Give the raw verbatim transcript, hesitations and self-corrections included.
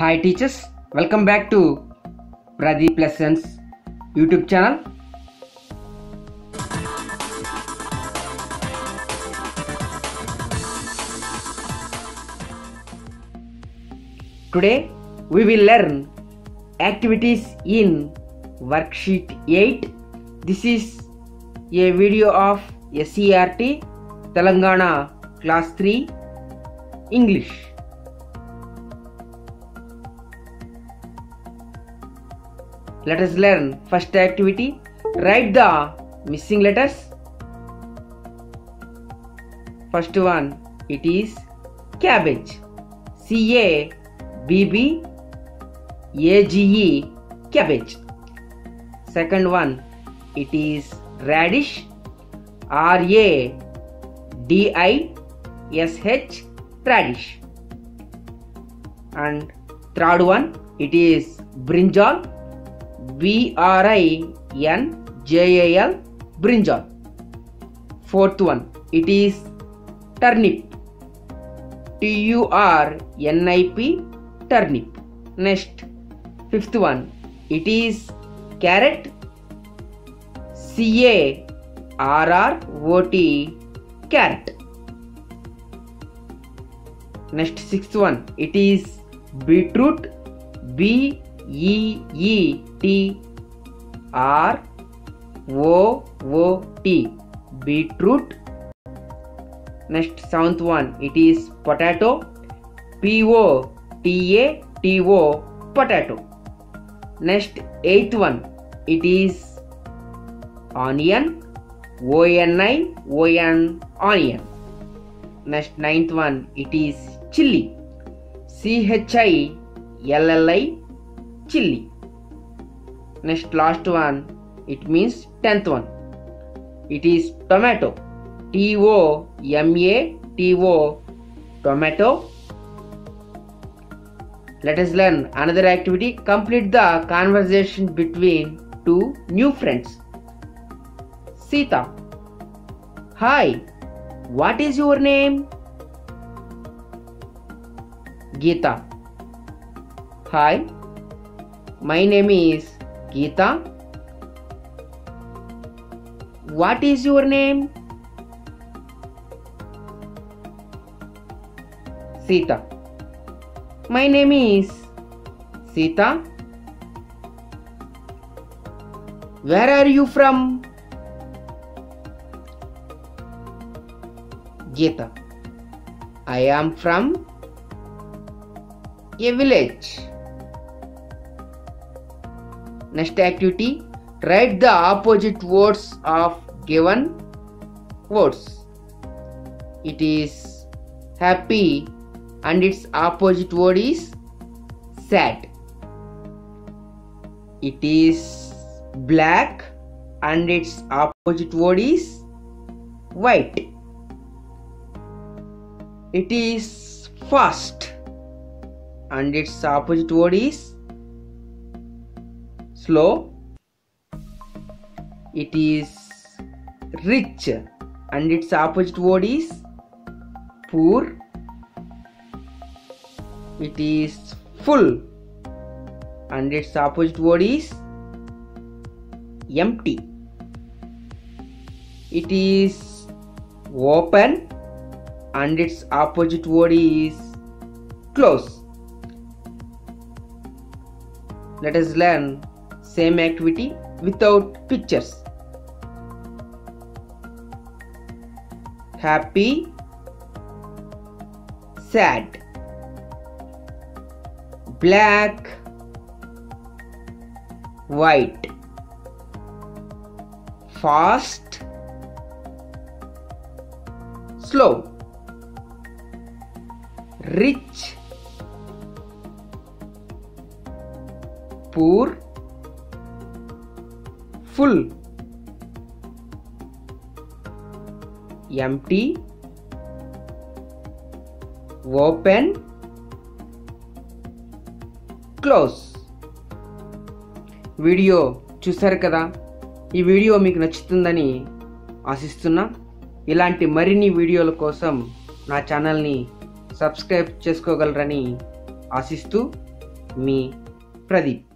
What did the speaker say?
Hi teachers, welcome back to Pradeep Lessons YouTube channel. Today we will learn activities in worksheet eight. This is a video of S C R T Telangana class three English. Let us learn first activity. Write the missing letters. First one, it is cabbage. C A B B A G E, cabbage. Second one, it is radish. R A D I S H, radish. And third one, it is brinjal. B R I N J A L, brinjal. Fourth one, it is turnip. T U R N I P, turnip. Next, fifth one, it is carrot. C A R R O T, carrot. Next, sixth one, it is beetroot. B E E T R O O T, beetroot. Next, seventh one, it is potato. P O T A T O, potato. Next, eighth one, it is onion. O N I O N, onion. Next, ninth one, it is chilli. C H I L L I, chilli. Next, last one, it means tenth one, it is tomato. T O M A T O, tomato. Let us learn another activity. Complete the conversation between two new friends. Sita: Hi, what is your name? Geeta: Hi, my name is Geeta. What is your name? Sita: My name is Sita. Where are you from? Geeta: I am from a village. Next activity, write the opposite words of given words. It is happy and its opposite word is sad. It is black and its opposite word is white. It is fast and its opposite word is slow. It is rich and its opposite word is poor. It is full and its opposite word is empty. It is open and its opposite word is close. Let us learn same activity without pictures. Happy, sad. Black, white. Fast, slow. Rich, poor, full. Empty, open, close. Video చూసారు కదా. ఈ video మీకు నచ్చుతుందని ఆశిస్తున్నా. ఇలాంటి మరిన్ని వీడియోల కోసం నా ఛానల్ని సబ్స్క్రైబ్ చేసుకోగలరని ఆశిస్తూ మీ ప్రదీప్.